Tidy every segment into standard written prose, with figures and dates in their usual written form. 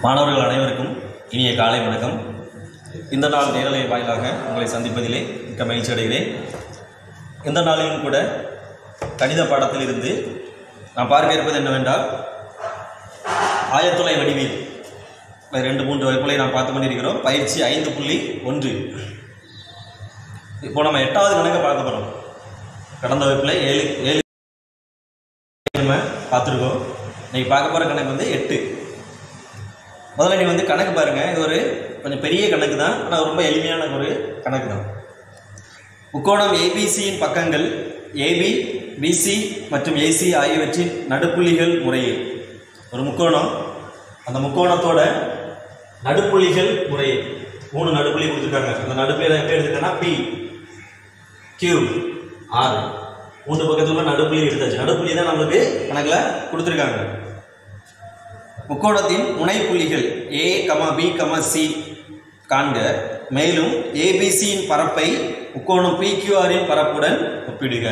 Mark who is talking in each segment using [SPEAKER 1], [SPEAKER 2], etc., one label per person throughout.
[SPEAKER 1] மாணவர்கள் அனைவருக்கும் இனிய காலை வணக்கம். இந்த நாள் நேரலை வாயிலாக உங்களை சந்திப்பதிலே மிக்க மகிழ்ச்சி அடைகிறேன். இந்த நாளிலும் கூட கணித பாடத்தில் இருந்து நான் பார்க்க இருப்பது என்னவென்றால் ஆயத்தொலை வடிவியல் 2-3 வகுப்புகளை நாம் பார்த்து கொண்டிருக்கிறோம். பயிற்சி 5.1. இப்போ நம்ம 8வது கணக்கை பார்க்க போகிறோம். கடந்த வகுப்பில் 7 நம்ம பார்த்துருக்கோம். இன்னைக்கு பார்க்க போகிற கணக்கு வந்து 8. முதல்ல நீ வந்து கணக்கு பாருங்கள். இது ஒரு கொஞ்சம் பெரிய கணக்கு தான், ஆனால் ரொம்ப எளிமையான ஒரு கணக்கு தான். முக்கோணம் ஏபிசியின் பக்கங்கள் ஏபி, பிசி மற்றும் ஏசி ஆகியவற்றின் நடுப்புள்ளிகள் முறையே. ஒரு முக்கோணம், அந்த முக்கோணத்தோட நடுப்புள்ளிகள் முறையே 3 நடுப்புள்ளி கொடுத்துருக்காங்க. அந்த நடுப்புள்ளி எப்படி எடுத்துக்கன்னா பி, கியூ, ஆர் 3 பக்கத்துல நடுப்புள்ளி எடுத்தாச்சு. நடுப்புள்ளி தான் நம்மளுக்கு கணக்கில் கொடுத்துருக்காங்க. முக்கோணத்தின் முனை புள்ளிகள் ஏ, பி, சி காண்க. மேலும் ஏபிசியின் பரப்பை முக்கோணம் பிக்யூஆரின் பரப்புடன் ஒப்பிடுக.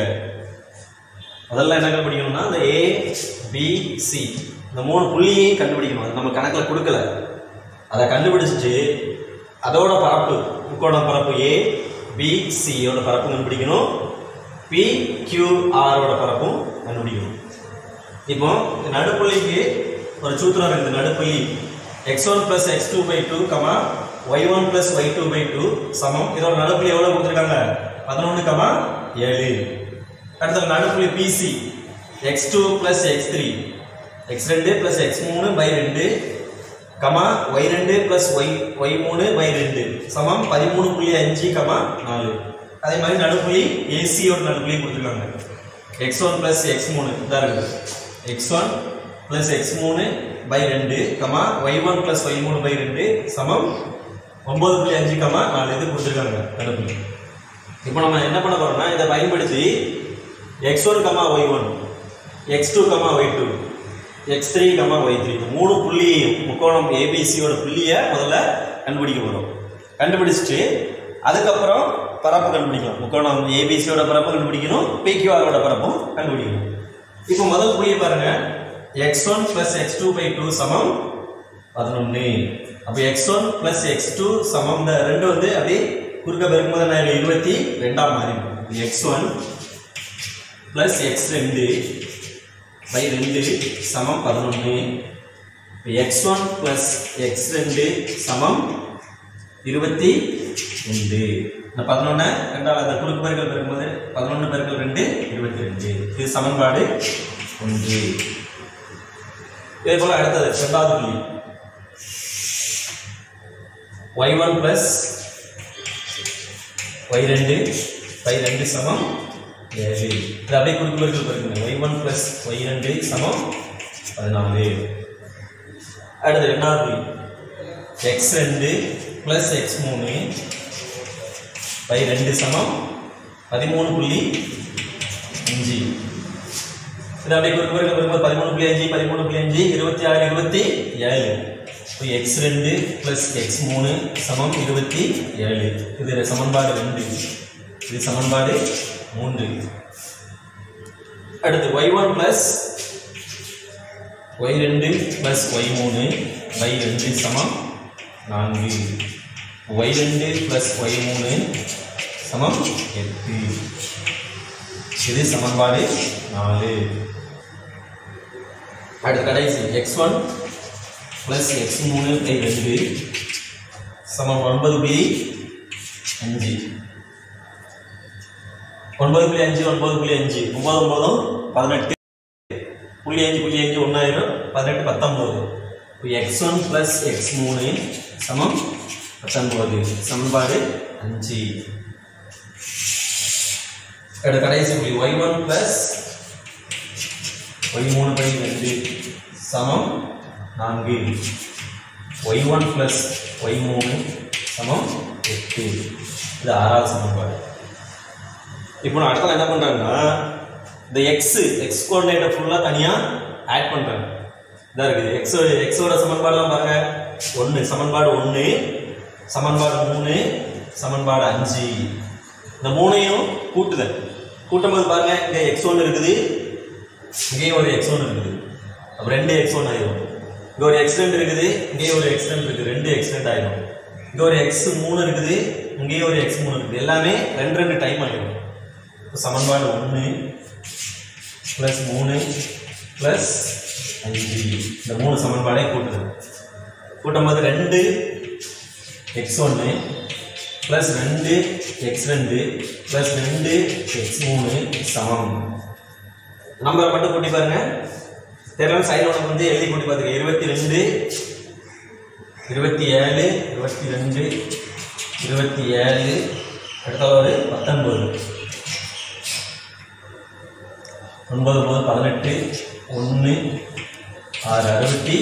[SPEAKER 1] முதல்ல என்ன கண்டுபிடிக்கணும்னா இந்த ஏ, பி, சி இந்த 3 புள்ளியை கண்டுபிடிக்கணும். அது நம்ம கணக்கில் கொடுக்கல. அதை கண்டுபிடிச்சிட்டு அதோட பரப்பு, முக்கோண பரப்பு ஏ, பி, சியோட பரப்பு கண்டுபிடிக்கணும். பி, கியூ, ஆரோட பரப்பும் கண்டுபிடிக்கணும். இப்போ இந்த நடுப்புள்ளிக்கு ஒரு சூத்திரம் இருக்குது. நடுப்புள்ளி x1 + x2/2, y1 + y2/2 சமம். இதோட நடுப்புள்ளி எவ்வளவு கொடுத்துருக்காங்க? 11, 7. அடுத்த நடுப்புள்ளி PC x2 + x3, x2 + x3/2, y2 + y3/2 சமம் 13.5, 4. அதே மாதிரி நடுப்புள்ளி AC யோட நடுப்புள்ளி கொடுத்துருக்காங்க. x1 + x3 இதான் இருக்குது. x1 + x3/2, y1 + y3/2 சமம் 9.5, 4 இது கொடுத்துருக்காங்க நடுப்புள்ளி. இப்போ நம்ம என்ன பண்ண போறோம்னா இதை பயன்படுத்தி x1, y1, x2, y2, x3, y3 இந்த 3 புள்ளியையும் முக்கோணம் ஏபிசியோட புள்ளியை முதல்ல கண்டுபிடிக்க போறோம். கண்டுபிடிச்சிட்டு அதுக்கப்புறம் பரப்பு கண்டுபிடிக்கலாம். முக்கோணம் ஏபிசியோட பரப்பு கண்டுபிடிக்கணும், பிக்யூஆரோட பரப்பும் கண்டுபிடிக்கணும். இப்போ முதல் புள்ளியை பாருங்க. x1 + x2/2 சமம் 11. அப்போ x1 + x2 சமம் இந்த 2 வந்து அப்படியே குறுக்க பெருக்கும்போது என்ன 22 மாறி. x1 + x2/2 சமம் 11. x1 + x2 சமம் 22. இந்த 11 2ஆல் அந்த குறுக்கு பெருக்கல் பெருக்கும்போது 11 × 2 22. இது சமன்பாடு 1. இதே போல அடுத்தது 2வது புள்ளி y1 + y2/2 சமம் 7. இது அப்படியே குறுக்கு பெருக்கல் பெருக்குங்க. y1 + y2 சமம் 14. அடுத்து 2வது புள்ளி x2 + x3/2 சமம் 13.5. இது அப்படியே குறுக்கு பெருக்கல் பெருக்கும்போது 13.5, 26, 27. இப்போ x2 + x3 சமம் 27. இது சமன்பாடு 2. இது சமன்பாடு 3. அடுத்து y1 + y2 + y3/2 சமம் 4. y2 + y3 சமம் 8. இது சமன்பாடு 4. அடுத்து கடைசி x1 + x3/2 சமம் 9.5. 9.5, 9.5 9 18. 0.5 1 18, 19. x1 + x3 சமம் 19. சமன்பாடு 5. அடுத்து கடைசி புள்ளி y1 + y3/2 சமம் 4. y1 + y3 சமம் 8. இது 6வது சமன்பாடு. இப்போ நான் அடுத்த என்ன பண்றாங்கன்னா இந்த x கோஆர்டினேட்டை ஃபுல்லா தனியா ஆட் பண்றாங்க. இதா இருக்குது x ஓட சமன்பாடுலாம் பாருங்க. 1 சமன்பாடு 1, சமன்பாடு 3, சமன்பாடு 5. இந்த 3ஐயும் கூட்டுதல். கூட்டும்போது பாருங்க இங்க x1 இருக்குது, இங்கே ஒரு x1 இருக்குது. அப்ப 2x1 ஆயிடும். இங்க ஒரு x2 இருக்குது, இங்கே ஒரு x2 இருக்கு, ரெண்டு x2 ஆயிடும். இங்க ஒரு x3 இருக்குது, இங்கே ஒரு x3 இருக்குது, எல்லாமே ரெண்டு ரெண்டு டைம் ஆயிடும். சமன்பாடு 1 பிளஸ் 3 பிளஸ் 5 இந்த மூணு சமன்பாடை கூட்டுது. கூட்டும்போது 2 x1 plus 2 x2 plus 2 x3 சமம். நம்பரை மட்டும் கூட்டி பாருங்க. தெரியல சைடு ஒன்று வந்து எழுதி கூட்டி பார்த்துக்க. 22 27 22 27 அடுத்த ஒரு 19 9 18 1 6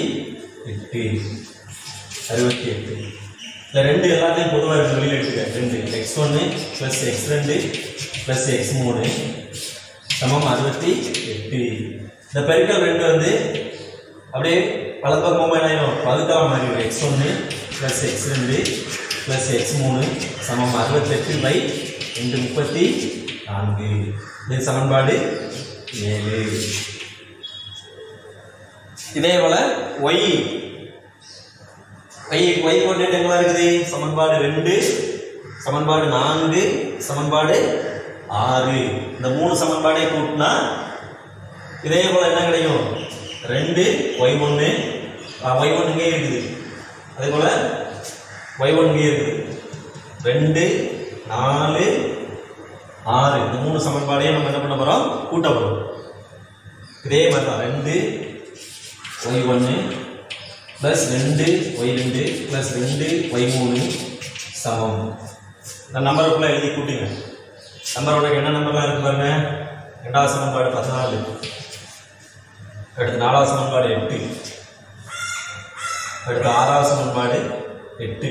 [SPEAKER 1] 68 இந்த ரெண்டு எல்லாத்தையும் பொதுவாக இருக்கு வெளியில் எடுத்துக்க. 2 x1 plus x2 plus x3 சமம் 68. இந்த பெருக்கல் 2 வந்து அப்படியே வலது பக்கமாக என்ன ஆயிடும், பகுத்தலாம் மாறிடும். x1 plus x2 plus x3 சமம் 68/2 34. இது சமன்பாடு 7. இதே போல y கோஆர்டினேட் எங்க இருக்குது? சமன்பாடு 2 சமன்பாடு 4 சமன்பாடு 6 இந்த மூணு சமன்பாடை கூட்டினா இதே போல என்ன கிடைக்கும்? 2 y1 இங்கே இருக்குது, அதே போல y1 இங்கே இருக்குது. 2 4 6 இந்த மூணு சமன்பாடையும் நம்ம என்ன பண்ண போறோம்? கூட்ட போறோம். இதே மாதிரி தான் 2 y1 plus 2 y2 plus 2 y3 சமம். இந்த நம்பருக்குள்ள எழுதி கூட்டுங்க. நம்பரோட என்ன நம்பர்லாம் இருக்கு பாருங்க. ரெண்டாவது சமன்பாடு 14, அடுத்து நாலாவது சமன்பாடு 8, அடுத்து ஆறாவது சமன்பாடு 8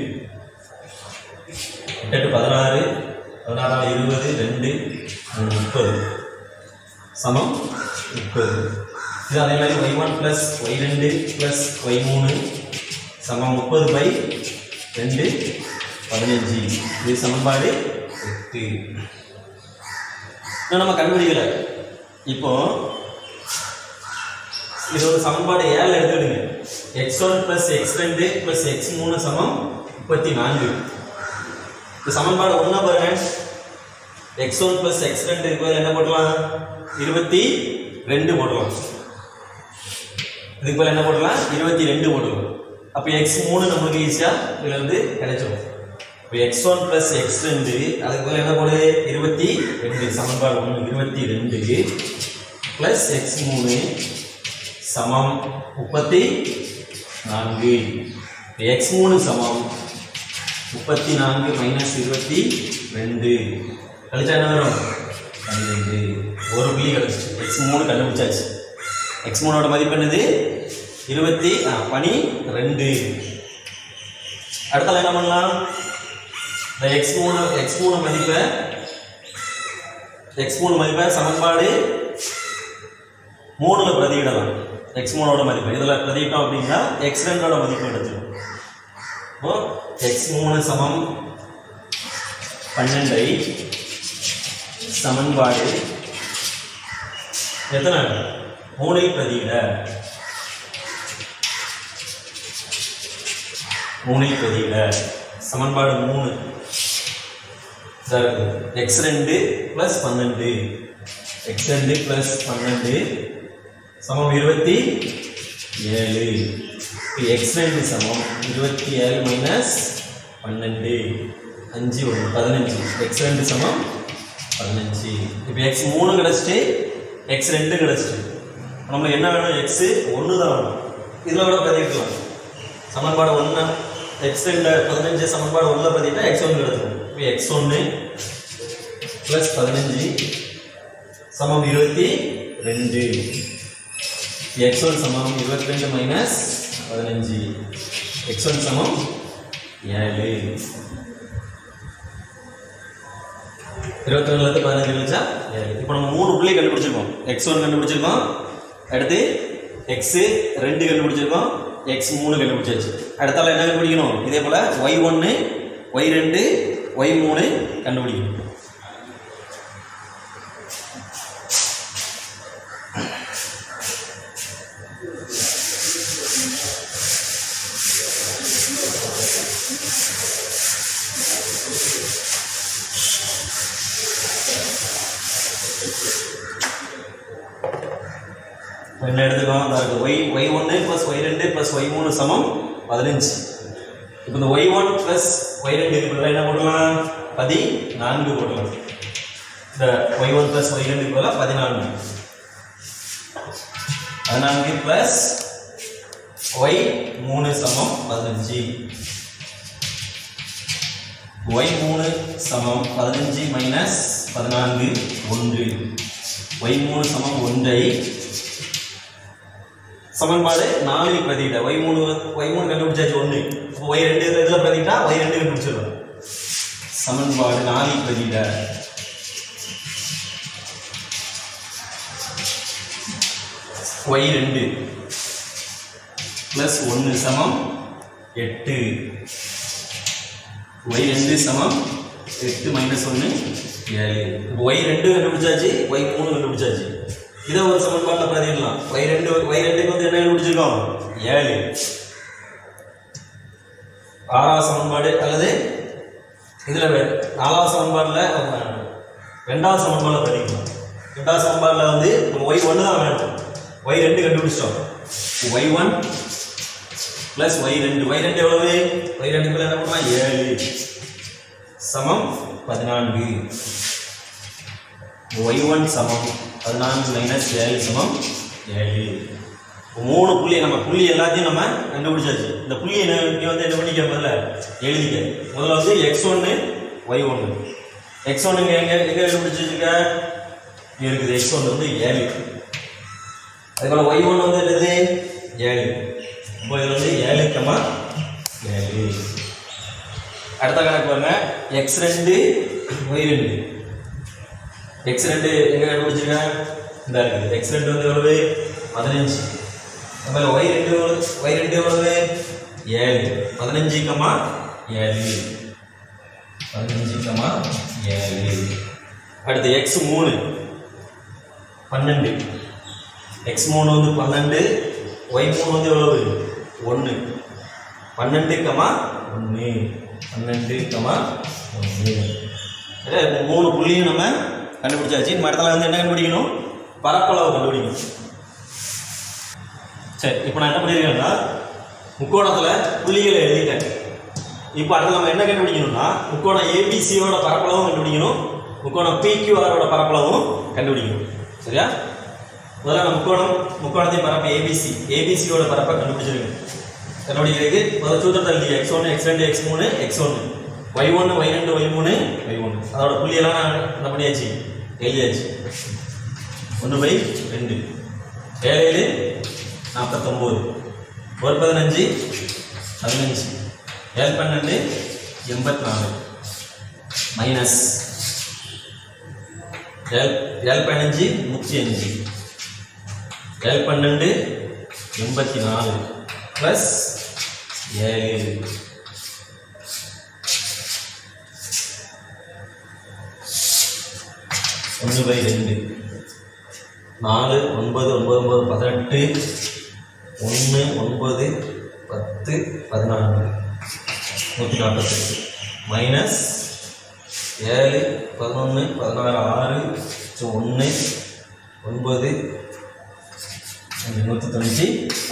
[SPEAKER 1] 8 16 16 20 2 30 சமம் 30. இது அதே மாதிரி y1 plus y2 plus y3 சமம் 30/2 15. இது சமன்பாடு 8. நம்ம கண்டுபிடிக்கல. இப்போ இது ஒரு சமன்பாடு 7 எடுத்துடுங்க. x1 plus x2 plus x3 சமம் 34. இந்த சமன்பாடு 1 பாருங்க. x1 பிளஸ் x2 க்கு என்ன போடலாம்? 22 போடலாம். இதுக்கு பதிலா என்ன போடலாம்? 22 போடலாம். அப்ப x3 நமக்கு ஈஸியா இதுல இருந்து கிடைச்சிடும். இப்போ x1 பிளஸ் x2 அதுக்கு பதிலா என்ன போடு? 22 சமன்பாடு 1 22 பிளஸ் x3 சமம் 34. x3 சமம் 34 மைனஸ் 22 கழிச்சா என்ன வரும்? 12. ஒரு புள்ளி கிடைச்சிச்சு. x3 கண்டுபிடிச்சாச்சு. x3 ஓட மதிப்பு என்னது? 12. அடுத்தால என்ன பண்ணலாம்? இந்த x3 மதிப்பை சமன்பாடு 3ல பிரதியிடலாம். x3 ஓட மதிப்பு இதுல பிரதியிட்டோம் அப்படின்னா x2 ஓட மதிப்பு எடுத்துரும். இப்போ x3 சமம் 12 சமன்பாடு எத்தனை 3 பிரதியிட 3 பிரதியிட சமன்பாடு 3 x2 பிளஸ் 12 x2 பிளஸ் 12 சமம் 27. x2 சமம் 27 மைனஸ் 12 5 1 15. x2 சமம் 15. இப்போ x3 கிடைச்சிட்டு x2 கிடைச்சிட்டு நம்ம என்ன வேணும்? x1 தான் வேணும். இதுல கூட பிரதிக்கலாம். சமன்பாடு 1 x2 15 சமன்பாடு 1ல பிரதிட்டா x1 கிடைச்சிடும். இப்போ x1 பிளஸ் 15 சமம் 22. x1 சமம் 22 மைனஸ் 15. x1 சமம் 7. 22ல இருந்து 15 கழிச்சா 7. இப்போ நம்ம 3 புள்ளி கண்டுபிடிச்சிருக்கோம். x1 கண்டுபிடிச்சிருக்கோம், அடுத்து x2 கண்டுபிடிச்சிருக்கோம், x3 கண்டுபிடிச்சாச்சு. அடுத்தால என்ன கண்டுபிடிக்கணும்? இதே போல y1 y2 y3 கண்டுபிடிக்கணும். என்ன எடுத்துக்கலாம் y1 plus y2 plus y3 சமம் 15. இப்போ இந்த y1 plus y2 க்கு என்ன போடலாம் 14 போடலாம். இந்த y1 plus y2 க்கு 14 plus y3 சமம் 15. y3 சமம் 15 minus 14 1. y3 சமம் 1 ஐ சமன்பாடு 4 ல் பிரதியிட y3 கண்டுபிடிச்சாச்சு 1. அப்போ y2 இதுல பிரதியிட்டா y2 கண்டுபிடிச்சிடலாம். சமன்பாடு 4 ல் பிரதியிட y2 plus 1 சமம் 8. y2 சமம் 8 minus 1 7. இப்போ y2 கண்டுபிடிச்சாச்சு y3 கண்டுபிடிச்சாச்சு. இதை ஒரு சமன்பாட்டில் பிரதியிடலாம். y2 வந்து என்ன கண்டுபிடிச்சிருக்கோம் 7. ஆறாவது சமன்பாடு அல்லது இதுல நாலாவது சமன்பாட்டில் ரெண்டாவது சமன்பாட்டில் பிரதிக்கலாம். ரெண்டாவது சமன்பாட்டில் வந்து y1 தான் வேணும். y2 கண்டுபிடிச்சோம். y1 plus y2 எவ்வளவு y2 க்குள்ள என்ன பண்ணலாம் 7 சமம் 14. y1 சமம் 14 minus 7 சமம் 7. மூணு புள்ளி நம்ம புள்ளி எல்லாத்தையும் நம்ம கண்டுபிடிச்சாச்சு. இந்த புள்ளியை நீ வந்து என்ன பண்ணிக்க முதல்ல எழுதிக்க. முதல்ல வந்து x1 y1. x1 எங்க கண்டுபிடிச்சிருக்க இங்க இருக்குது. x1 வந்து 7. அதுபோல y1 வந்து என்னது 7. இப்போ இது வந்து 7, 7. அடுத்த கணக்கு பாருங்க x2 y2. x2 எங்க கண்டுபிடிச்சிருக்க இந்த இருக்குது. x2 வந்து எவ்வளவு 15. அப்ப y2 எவ்வளவு 7. 15, 7. 15, 7. அடுத்து x3 12. x3 வந்து 12. y3 வந்து எவ்வளவு 1. 12, 1. 12, 1. மூணு புள்ளியும் நம்ம கண்டுபிடிச்சாச்சு. இந்த இடத்துல வந்து என்ன கண்டுபிடிக்கணும் பரப்பளவு கண்டுபிடிக்கணும். சரி, இப்போ நான் என்ன பண்ணிருக்கேன்னா முக்கோணத்துல புள்ளிகளை எழுதிட்டேன். இப்போ அடுத்து நம்ம என்ன கண்டுபிடிக்கணும்னா முக்கோணம் ஏபிசியோட பரப்பளவும் கண்டுபிடிக்கணும், முக்கோணம் பிக்யூஆரோட பரப்பளவும் கண்டுபிடிக்கணும். சரியா? முதல்ல நம்ம முக்கோணத்தின் பரப்பு ஏபிசியோட பரப்பை கண்டுபிடிச்சிருக்கேன். கண்டுபிடிக்கிறதுக்கு முதல் சூத்திரத்தை எழுதி x1 x2 x3 x1 y1 y2 y3 y1. அதோட புள்ளியெல்லாம் நான் என்ன பண்ணியாச்சு எழுதியாச்சு. 1/2 7 49 1 15 15 7 12 84 மைனஸ் 7 15 105 7 12 84 பிளஸ் 7 1/2 4 9 9 18 1 9 10 14 148 மைனஸ் 7 11 16 6 1 9 196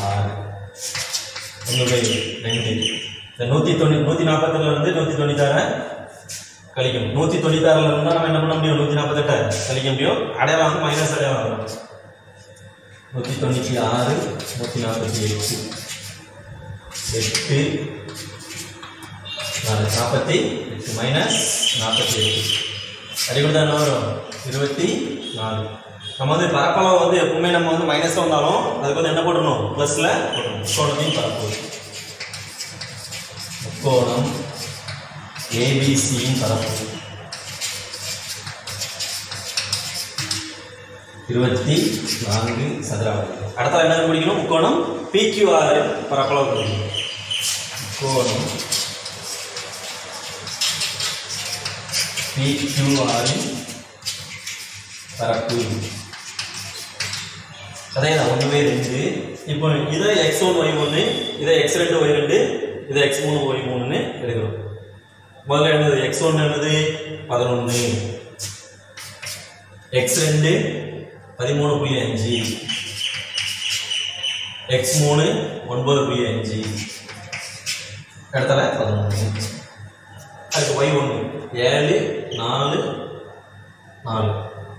[SPEAKER 1] 1/2. இந்த 140 இருந்து 196 கழிக்கணும். 196 இருந்தால் நம்ம என்ன பண்ண முடியும் 148 கழிக்க முடியும். அடையாளம் வந்து மைனஸ் அடையாளம் வரும். 196 148 8 48 மைனஸ் 48 அடிக்கடி என்ன வரும் 24. நம்ம வந்து பரப்பளவு வந்து எப்பவுமே நம்ம வந்து மைனஸ்ல வந்தாலும் அதுக்கு வந்து என்ன போடணும் பிளஸ்ல போடணும். முக்கோணத்தின் பரப்பு முக்கோணம் ஏபிசியின் பரப்பு 24 சதுர அடி. அடுத்த என்ன கண்டுபிடிக்கணும் முக்கோணம் பிக்யூஆர் பரப்பளவு கண்டுபிடிக்கணும். முக்கோணம் பிக்யூஆரின் பரப்பு அதே தான் 1/2. இப்போ இதை x1 y1 இதை x2 y2 இதை x3 y3 எடுக்கிறோம். முதல்ல என்னது x1 என்னது 11 x2 13.5 x3 9.5 இடத்துல 13. அதுக்கு y1 7 4 4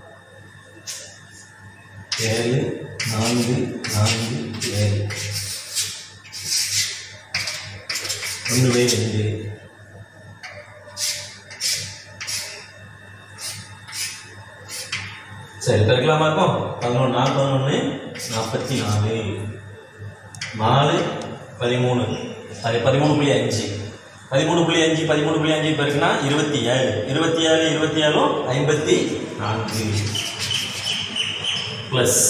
[SPEAKER 1] 7 4 4 7 1/2. சரி பெருக்கலாமா இருக்கும் 11 4 11 44 4 13 அது 13.5 13.5 13.5 பெருக்குனா 27 27 27 54 பிளஸ்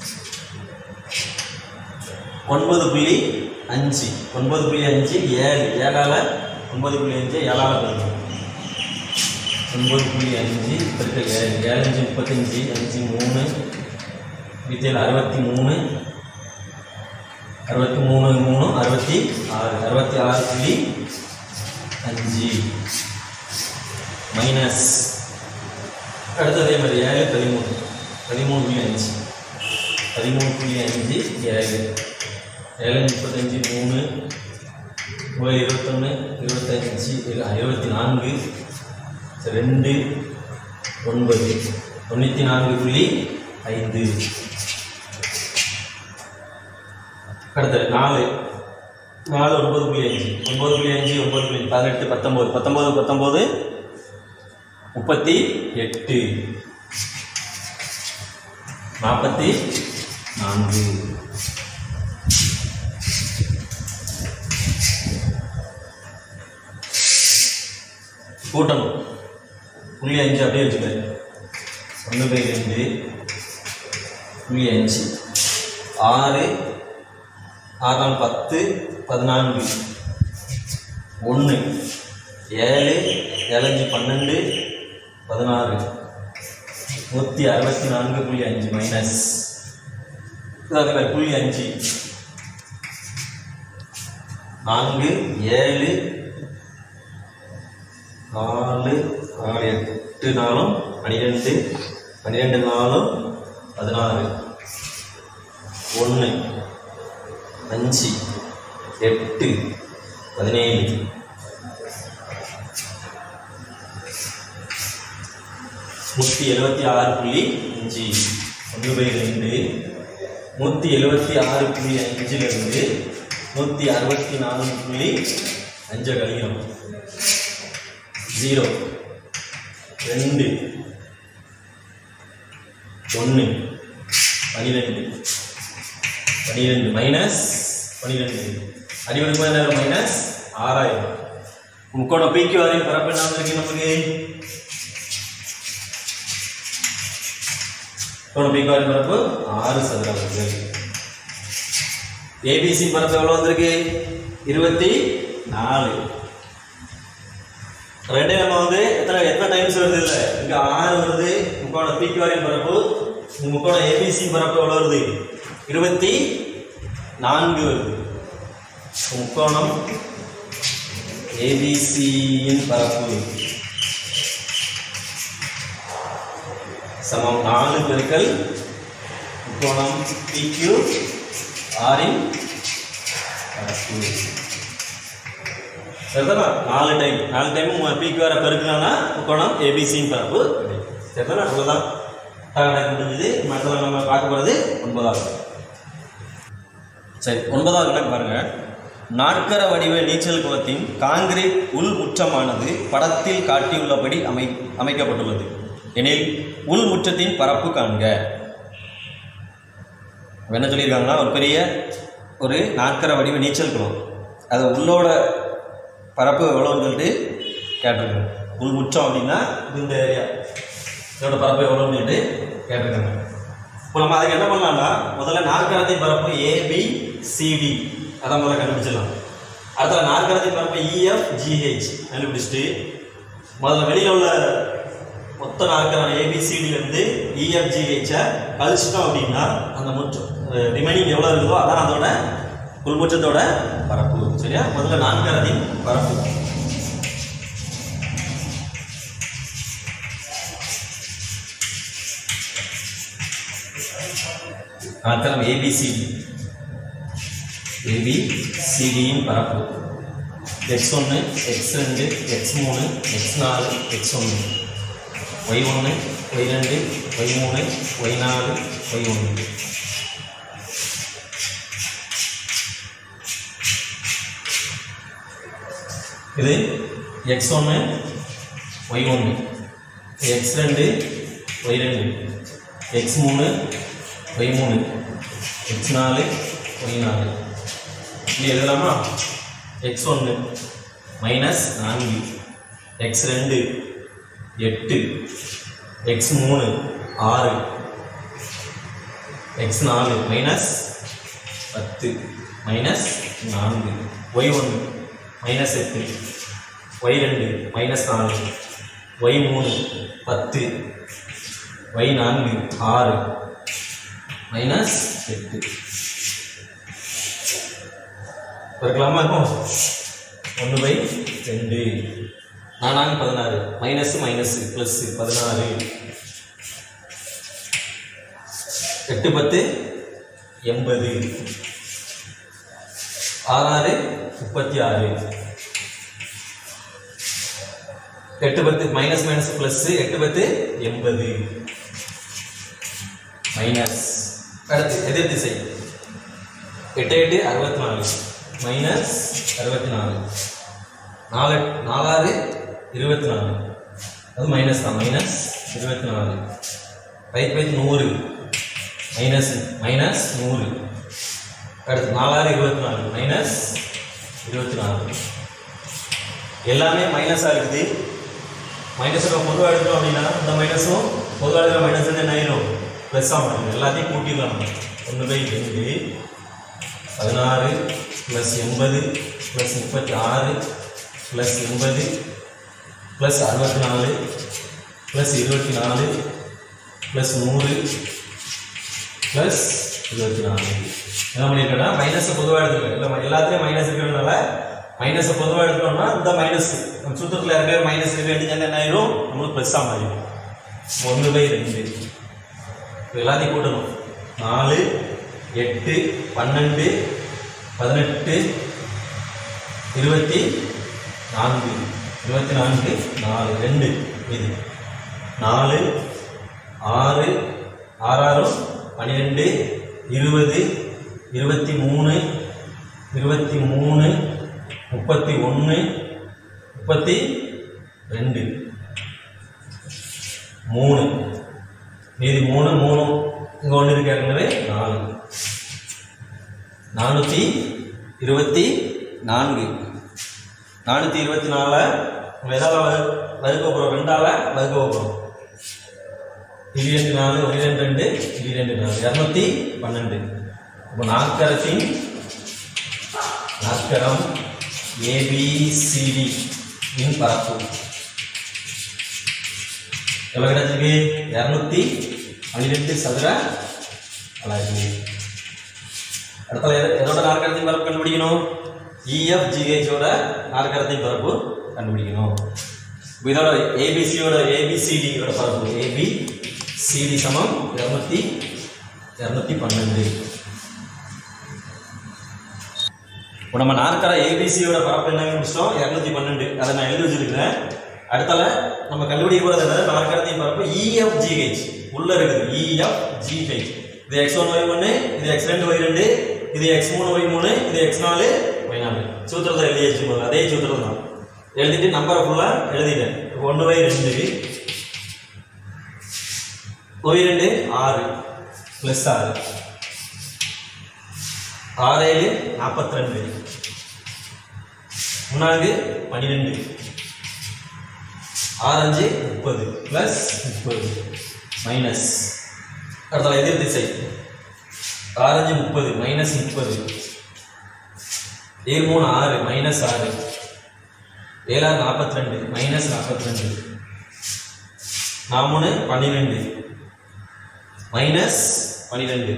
[SPEAKER 1] 9.5 9.5 7 7ஆல 9.5 7ஆல பெருக்கணும் 9.5 பெருக்கல் 7 7 5 35 5 3 வித்தியால 63 63 3 66 66.5 மைனஸ் அடுத்ததே மாதிரி 7 13 13.5 7 7 35 3 21 25 24 2 9 94.5 அடுத்து 4 9.5 9.5 18 19 19 38 44 கூட்டணும் 0.5 அப்படியே வச்சுக்க 1/2 0.5 6 6 10 14 1 7 7 12 16 164.5 மைனஸ் அதே மாதிரி 0.5 4 7 4 8 4 12 12 4 16 1 5 8 17 176.5 1/2 176.5 164.5 கழிக்கிறோம் 0 2 1 12 12 மைனஸ் 12 அடிவடுக்கு மைனஸ் 6000 முக்கோணம் PQR இன் பரப்பு என்ன வந்திருக்கு நமக்கு முக்கோணம் PQR இன் பரப்பு 6 சதுரங்கள் ABC பரப்பு எவ்வளவு வந்திருக்கு 24 ரெண்டே நம்ம வந்து எத்தனை டைம்ஸ் வருது இல்ல இங்க 6 வருது முக்கோணம் PQR இன் பரப்பு முக்கோணம் ABC பரப்பு எவ்வளவு வருது 24 வருது முக்கோணம் ABC இன் பரப்பு சமம் 4 பெருக்கல் முக்கோணம் PQR இன் பரப்பு சரிதானா 4 டைம் PQR பெருக்கலாம்னா முக்கோணம் ABC இன் பரப்பு சரிதானா அவ்வளவுதான் முடிஞ்சது மற்றதை நம்ம பார்க்க போறது 9வது சரி 9வது கணக்கு பாருங்க நாற்கர வடிவ நீச்சல் குளத்தின் கான்கிரீட் உள் முற்றமானது படத்தில் காட்டியுள்ளபடி அமைக்கப்பட்டுள்ளது எனில் உள் முற்றத்தின் பரப்பு காண்க என்ன சொல்லியிருக்காங்கன்னா ஒரு பெரிய ஒரு நாற்கர வடிவ நீச்சல் குளம் அது உள்ளோட பரப்பு எவ்வளோன்னு சொல்லிட்டு கேட்டிருக்காங்க உள் முற்றம் அப்படின்னா இந்த ஏரியா இதோட பரப்பு எவ்வளோன்னு சொல்லிட்டு கேட்டிருக்காங்க இப்போ நம்ம அதுக்கு என்ன பண்ணலாம்னா முதல்ல நாற்கரத்தின் பரப்பு ABCD அதான் முதல்ல கண்டுபிடிச்சிடலாம் அடுத்த நாற்கரத்தின் பரப்பு EFGH கண்டுபிடிச்சிட்டு முதல்ல வெளியில் உள்ள மொத்த நாற்கரம் ABCDலேருந்து EFGH கழிச்சிட்டோம் அப்படின்னா அந்த முற்றம் ரிமைனிங் எவ்வளோ இருக்குதோ அதான் அதோட உள்முற்றத்தோட பரப்பு சரியா முதல்ல நாற்கரத்தின் பரப்பு நாற்கரம் ABCD ஏபிசிடியின் பரப்பு x1 x2 x3 x4 x1 y1 y2 y3 y4 y1 இது x1 y1 x2 y2 x3 y3 x4 y4 இது எழுதலாமா x1 -4 x2 8 x3 6 x4 -10 -4 y1 -8 y2 -4 y3 10 y4 6 -8 பெருக்கலாமா இருக்கும் 1/2 4 16 minus minus plus 16 8 10 80 6 36 8 10 minus minus plus 8 10 80 minus அடுத்து எதிர் திசை 8 8 64 minus 64 4 4 24 அது minus தான் minus 24 right 100 minus minus 100 அடுத்து 4 24 மைனஸ் 24 எல்லாமே மைனஸா இருக்குது மைனஸ் பொதுவாக எடுக்கிறோம் அப்படின்னா இந்த மைனஸும் பொதுவாக இருக்கிற மைனஸ் என்ன ஆயிரும் ப்ளஸ்ஸாக மாறும் எல்லாத்தையும் கூட்டிடலாம் 1/2 16 + 80 + 36 + 80 + 64 + 24 + 100 + 24 என்ன பண்ணிருக்கா மைனஸ் பொதுவாக எடுத்துக்கலாம் இல்லை எல்லாத்தையும் மைனஸ் இருக்கிறதுனால மைனஸ் பொதுவாக எடுக்கணும்னா இந்த மைனஸ் நம்ம சூத்திரத்தில் இருக்கிற மைனஸ் இருக்கு என்ன ஆயிரும் நம்மளுக்கு ப்ளஸ்ஸாக மாறிடும் 1/2 எல்லாத்தையும் கூட்டணும் 4 8 12 18 24 24 4 2 இது 4 6 6 12 20 23 23 31 32 3 மீதி 3 3 இங்க ஒன்று இருக்கு ஏற்கனவே 4 424 424 நம்ம எதால வகுக்க போறோம் 2ஆல வகுக்க போறோம் இது 4 1 2 இது 2 212 அப்ப நாற்கரத்தின் நாற்கரம் ABCD இன் பரப்பு எவ்வளவு கிடைச்சிருக்கு 212 சதுர அலகு அடுத்த எதோட நாற்கரத்தின் பரப்பு கண்டுபிடிக்கணும் EFGH ஓட நாற்கரத்தின் பரப்பு கண்டுபிடிக்கணும் இதோட ABCD ஓட பரப்பு ABCD சமம் 212 இப்போ நம்ம நாற்கர ஏபிசியோட பரப்பு என்ன முடிச்சோம் 212 அதை நான் எழுதி வச்சிருக்கிறேன் அடுத்தால நம்ம கண்டுபிடிக்க போறது என்னது நாற்கரத்தின் பரப்பு EFGH உள்ள இருக்குது EFGH இது x1 y1 இது x2 y2 இது x3 y3 இது x4 y4 சூத்திரத்தை எழுதி வச்சிருக்கோம் அதே சூத்திரம் தான் எழுதிட்டு நம்பரை ஃபுல்லா எழுதிட்டேன் 1/2 y2 6 + 6 6 42 3 12 6 30 + 30 மைனஸ் அடுத்த எதிர் திசை 6 30 -30 7 3 6 -6 7 42 -42 4 12 -12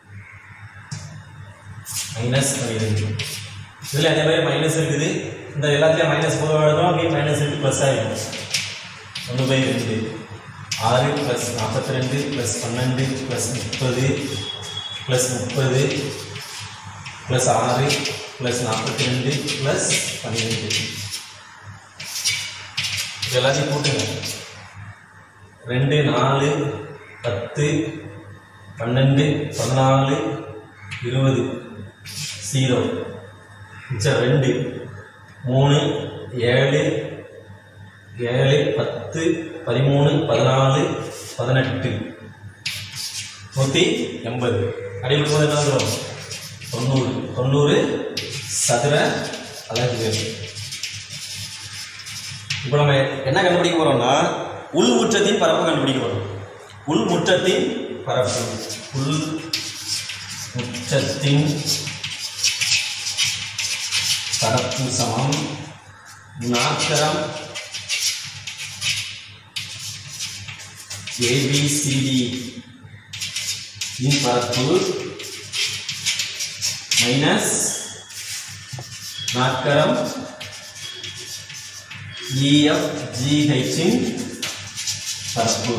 [SPEAKER 1] -12 இதுல அதே மாதிரி மைனஸ் இருக்குது இந்த எல்லாத்தையும் மைனஸ் பொதுவாக எடுக்கிறோம் அப்படியே மைனஸ் இருக்கு ப்ளஸ் ஆகிடும் 1/2 6 + 42 + 12 + 30 + 30 ப்ளஸ் 6 ப்ளஸ் 42 ப்ளஸ் 12 எல்லாத்தையும் கூட்டுங்க 2 4 10 12 14 20 0 மிச்சம் 2 3 7 7 10 13 14 18 180 அடிபடும்போது என்ன வரும் 90 சதுர அலகுகள். இப்போ நம்ம என்ன கண்டுபிடிக்க போறோம்னா உள் முற்றத்தின் பரப்பு கண்டுபிடிக்க போறோம். உள் முற்றத்தின் பரப்பு உள் முற்றத்தின் பரப்பு சமம் நாற்கரம் ABCD இன் பரப்பு மைனஸ் நாற்கரம் EFGH இன் பரப்பு.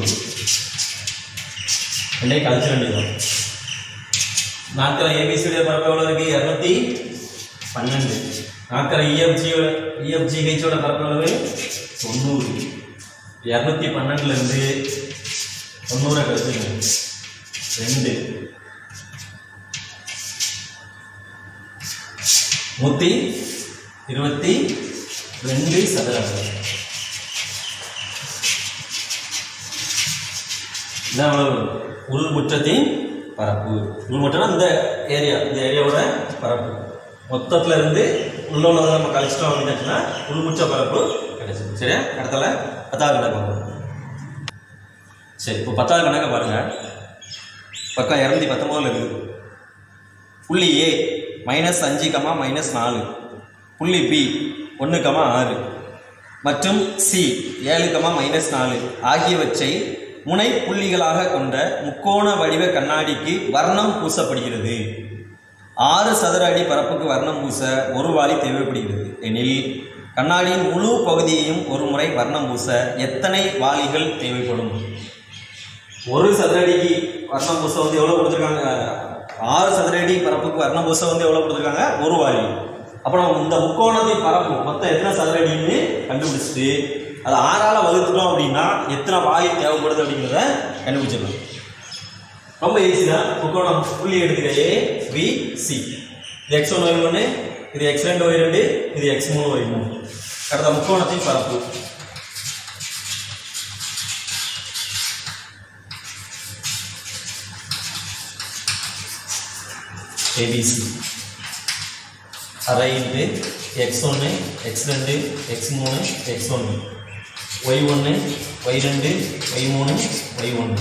[SPEAKER 1] ரெண்டே கழிச்சு வேண்டியது. நாற்கரம் ABCD பரப்பு எவ்வளவு இருக்கு 212. நாற்கரம் EFGH ஓட பரப்பு எவ்வளவு 90. 212ல இருந்து 90 கழிச்சுங்க 2 122 சதுர அலகு. உள் முற்றத்தின் பரப்பு. உள் முற்றம்னா இந்த ஏரியாவோட பரப்பு மொத்தத்துல இருந்து உள்ள உள்ளதை நம்ம கழிச்சிட்டோம் அப்படின்னா உள் முற்ற பரப்பு கிடைச்சிடும். சரியா? அடுத்தால 10வது கணக்கு பார்ப்போம். சரி, இப்போ 10வது கணக்கை பாருங்க. பக்கம் 219 இருக்குது. புள்ளி A -5, -4, புள்ளி B 1, 6 மற்றும் C 7, -4 ஆகியவற்றை முனை புள்ளிகளாக கொண்ட முக்கோண வடிவ கண்ணாடிக்கு வர்ணம் பூசப்படுகிறது. 6 சதுர அடி பரப்புக்கு வர்ணம் பூச ஒரு வாளி தேவைப்படுகிறது எனில் கண்ணாடியின் முழு பகுதியையும் ஒரு முறை வர்ணம் பூச எத்தனை வாளிகள் தேவைப்படும்? 1 சதுர அடிக்கு வர்ணம் பூச வந்து எவ்வளவு கொடுத்துருக்காங்க? 6 சதுர அடி பரப்புக்கு வர்ணம் பூச வந்து எவ்வளவு கொடுத்துருக்காங்க? ஒரு வாளி. அப்புறம் இந்த முக்கோணத்தின் பரப்பு மொத்தம் எத்தனை சதுர அடின்னு கண்டுபிடிச்சிட்டு அது 6ஆல வகுத்துட்டோம் அப்படின்னா எத்தனை வாளி தேவைப்படுது அப்படிங்கிறத கண்டுபிடிச்சிடலாம். ரொம்ப ஈஸி தான். முக்கோணம் புள்ளி எடுத்துக்க ABC. இது x1 y1, இது x2 y2, இது x3 y3. அடுத்த முக்கோணத்தின் பரப்பு ABC. அரை into x1 x2 x3 x1 y1 y2 y3 y1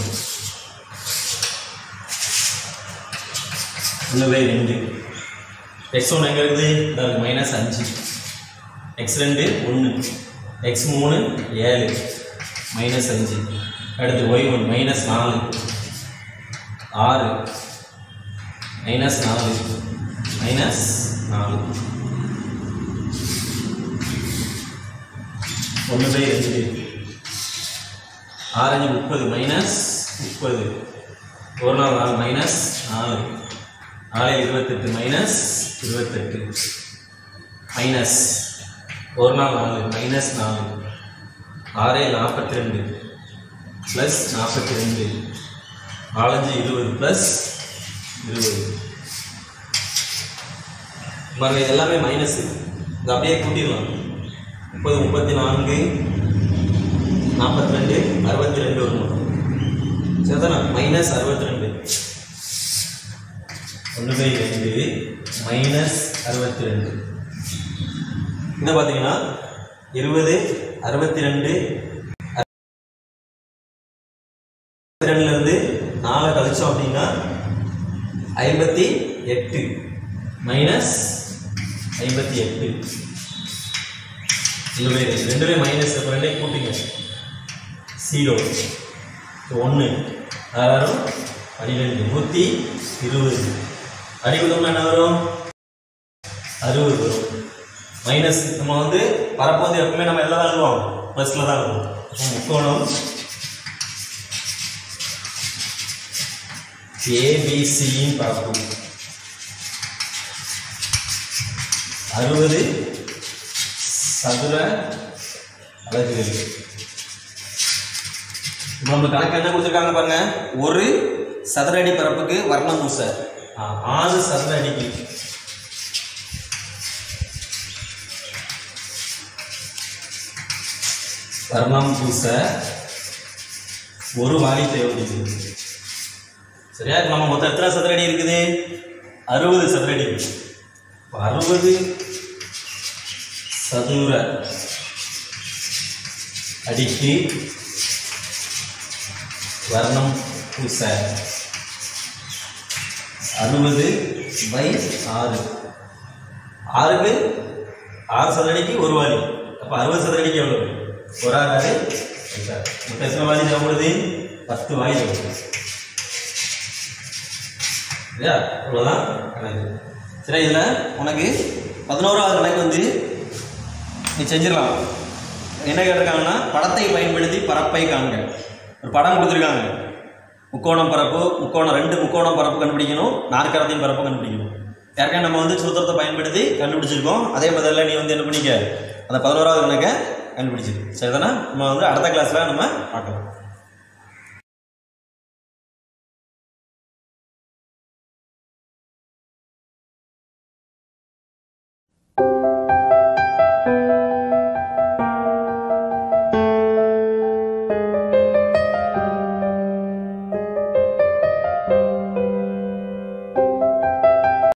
[SPEAKER 1] உள்ளவே 2. x1 எங்க இருக்குது? -5, x2 1, x3 7 -5. அடுத்து y1 -4 6 -4 -4 1/2 6 30 -30 ஒரு நாள் 4 -4 4 28 -28 மைனஸ் ஒரு நாள் 4 -4 6 42 ப்ளஸ் 42 4 20 ப்ளஸ் 20. பாருங்க, இது எல்லாமே மைனஸ். இது அப்படியே கூட்டிடலாம். 30 34 42 62 வரும். சரிதானா? -62 1/2 -62. என்ன பார்த்தீங்கன்னா 20 62 62லேருந்து 4 கழிச்சோம் அப்படின்னா 58 -58. ரெண்டுமே மைனஸ், ரெண்டே கூட்டிங்க 0 1 6 12 120 அடிக்குதோம்னா என்ன வரும்? 60 வரும். மைனஸ் நம்ம வந்து பரப்பு வந்து எப்பவுமே நம்ம எல்லாம் தான் எழுதுவோம், ப்ளஸ்ல தான் இருக்கும். முக்கோணம் ABCயின் பரப்பு 60 சதுர அலகுகள். இப்போ நம்ம கணக்கு என்ன கொடுத்துருக்காங்க பாருங்க. ஒரு சதுர அடி பரப்புக்கு வர்ணம் பூச 6 சதுர அடிக்கு வர்ணம் பூச ஒரு வாளி தேவைப்படுது. சரியா? நம்ம மொத்தம் எத்தனை சதுர அடி இருக்குது? 60 சதுர அடி. 60 சதுர அடிக்கு வர்ணம் பூச 60/6. 6க்கு 6 சதுர அடிக்கு ஒரு வாளி. அப்போ 60 சதுர அடிக்கு எவ்வளவு? ஒரு 6 மொத்தம் எத்தனை வாளி தேவைப்படுது? 10 வாளி தேவைப்படுது. சரியா? அவ்வளோதான் கணக்கு. சரி, இதில் உனக்கு 11வது கணக்கு வந்து நீ செஞ்சிடலாம். என்ன கேட்டிருக்காங்கன்னா, படத்தை பயன்படுத்தி பரப்பை காண்க. ஒரு படம் கொடுத்துருக்காங்க. முக்கோணம் பரப்பு, ரெண்டு முக்கோணம் பரப்பு கண்டுபிடிக்கணும், நாற்கரத்தின் பரப்பு கண்டுபிடிக்கணும். ஏற்கனவே நம்ம வந்து சூத்திரத்தை பயன்படுத்தி கண்டுபிடிச்சிருக்கோம். அதே மாதிரில நீ வந்து என்ன பண்ணிக்க, அந்த 11வது கணக்கை கண்டுபிடிச்சிரு. சரிதானே? நம்ம வந்து அடுத்த கிளாஸில் நம்ம பார்க்கலாம்.